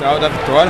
sinal da vitória,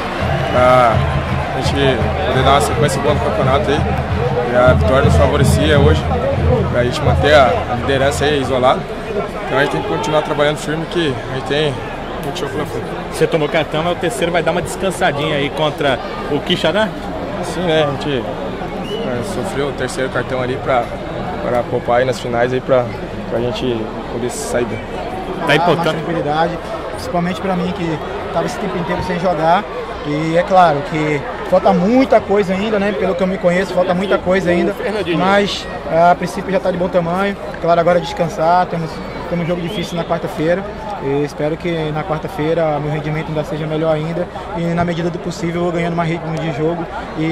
para a gente poder dar uma sequência boa no campeonato aí. E a vitória nos favorecia hoje, para a gente manter a liderança aí isolada. Então a gente tem que continuar trabalhando firme, que a gente tem muito jogo pela frente. Você tomou cartão, mas o terceiro vai dar uma descansadinha aí contra o Quixadá? Sim, né? A gente sofreu o terceiro cartão ali para poupar aí nas finais aí para a gente poder sair bem. Tá importante. Tranquilidade, principalmente para mim que estava esse tempo inteiro sem jogar. E é claro que falta muita coisa ainda, né? Pelo que eu me conheço, falta muita coisa ainda. Mas a princípio já está de bom tamanho. Claro, agora é descansar, temos um jogo difícil na quarta-feira. E espero que na quarta-feira meu rendimento ainda seja melhor ainda. E na medida do possível eu vou ganhando mais ritmo de jogo.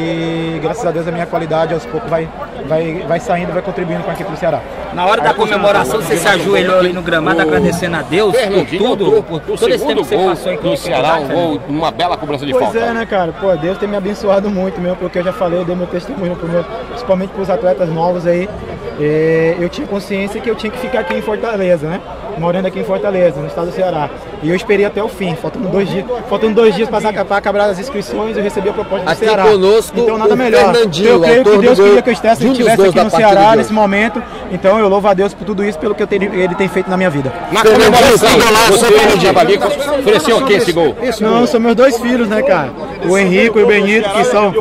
E graças a Deus a minha qualidade aos poucos vai saindo, vai contribuindo com a equipe do Ceará. Na hora da comemoração você se ajoelhou ali no gramado agradecendo a Deus por tudo, por todo esse tempo que você passou em Ceará, um gol, uma bela cobrança de falta. Pois é, né, cara? Pô, Deus tem me abençoado muito mesmo, porque eu já falei, eu dei meu testemunho principalmente para os atletas novos aí. Eu tinha consciência que eu tinha que ficar aqui em Fortaleza, né? Morando aqui em Fortaleza, no estado do Ceará. E eu esperei até o fim, faltando dois dias para acabar as inscrições, eu recebi a proposta do aqui Ceará. Conosco, então nada melhor. Fernandinho, eu creio que Deus queria que eu estivesse aqui no Ceará nesse momento. Então eu louvo a Deus por tudo isso, pelo que ele tem feito na minha vida. Na comemoração, você Javali ofereceu o que esse gol? Não, são meus dois filhos, né, cara? O Henrico e o Benito,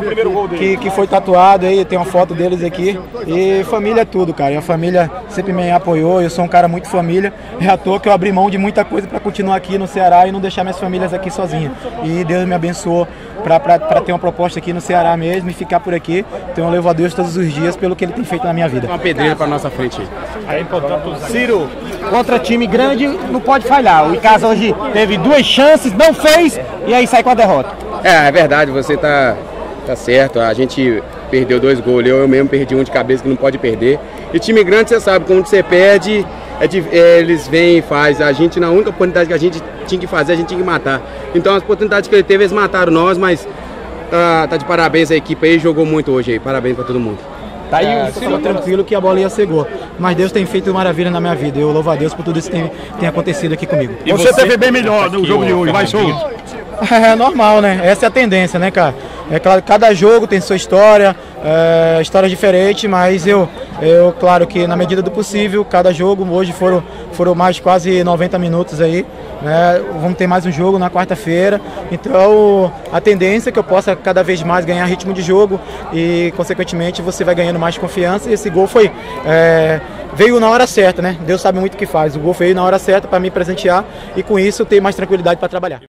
que foi tatuado aí, tem uma foto deles aqui. E família é tudo, cara. E a família sempre me apoiou, eu sou um cara muito família. É à toa que eu abri mão de muita coisa para continuar aqui no Ceará e não deixar minhas famílias aqui sozinhas. E Deus me abençoou para ter uma proposta aqui no Ceará mesmo e ficar por aqui. Então eu levo a Deus todos os dias pelo que Ele tem feito na minha vida. Uma pedreira para nossa frente. Aí, portanto, Ciro. Contra time grande não pode falhar. O Icasa hoje teve 2 chances, não fez e aí sai com a derrota. É verdade, você tá certo. A gente perdeu 2 gols, eu mesmo perdi um de cabeça que não pode perder. E time grande, você sabe, quando você perde, eles vêm e fazem. A gente, na única oportunidade que a gente tinha que fazer, a gente tinha que matar. Então as oportunidades que ele teve, eles mataram nós, mas tá de parabéns a equipe aí, jogou muito hoje aí. Parabéns pra todo mundo. Tá aí, eu estava tranquilo que a bola ia ser gol. Mas Deus tem feito maravilha na minha vida. Eu louvo a Deus por tudo isso que tem acontecido aqui comigo. E você teve bem melhor no jogo de hoje, vai show. É normal, né? Essa é a tendência, né, cara? É claro, cada jogo tem sua história, história diferente, mas eu, claro que na medida do possível, cada jogo, hoje foram mais quase 90 minutos aí, né? Vamos ter mais um jogo na quarta-feira, então a tendência é que eu possa cada vez mais ganhar ritmo de jogo e, consequentemente, você vai ganhando mais confiança e esse gol veio na hora certa, né? Deus sabe muito o que faz, o gol veio na hora certa para me presentear e com isso eu ter mais tranquilidade para trabalhar.